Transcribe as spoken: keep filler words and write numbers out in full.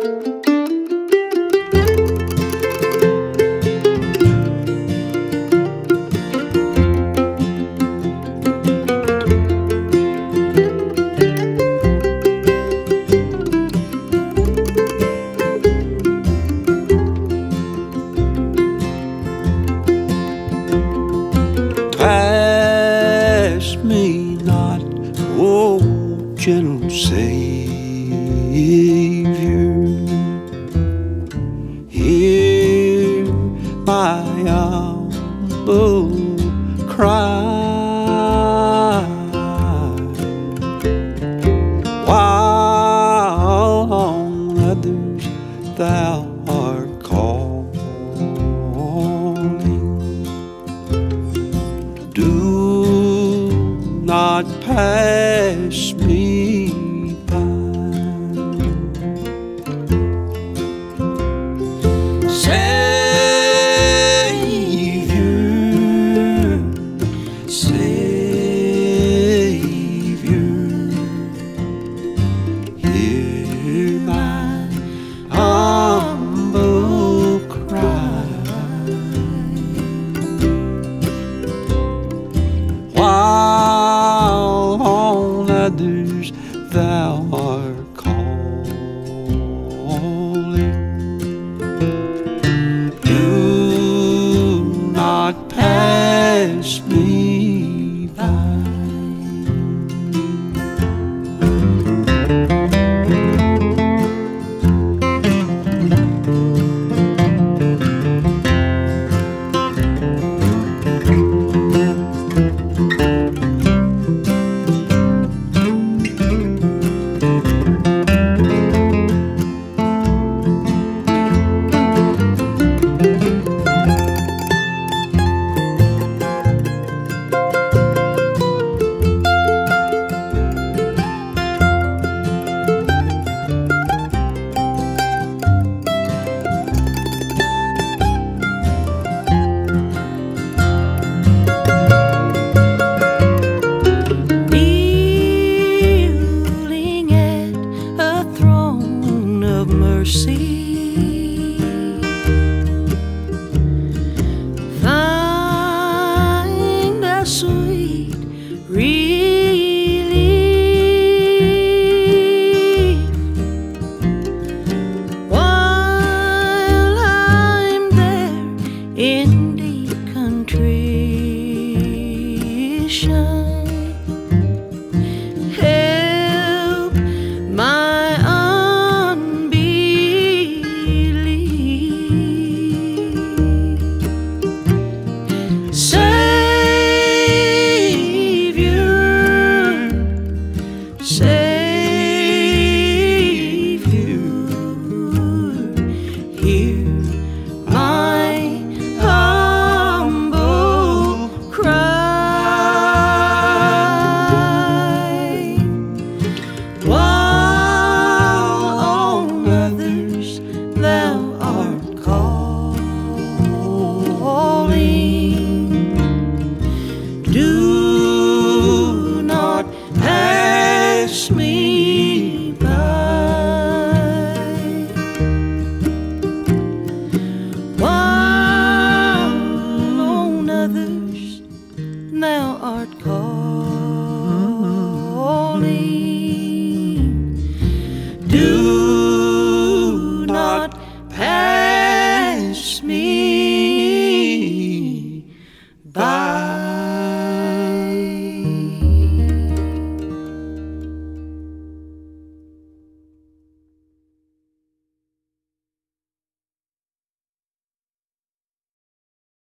Pass me not, oh gentle Savior, hear my humble cry, while on others thou art calling. Do not pass me by. Savior, Savior, hear my humble cry, while on others thou art calling. Do not pass me by. Mercy, find a sweet relief while I'm there in deep contrition. Help my me by, while on others thou art calling. Do not pass me by.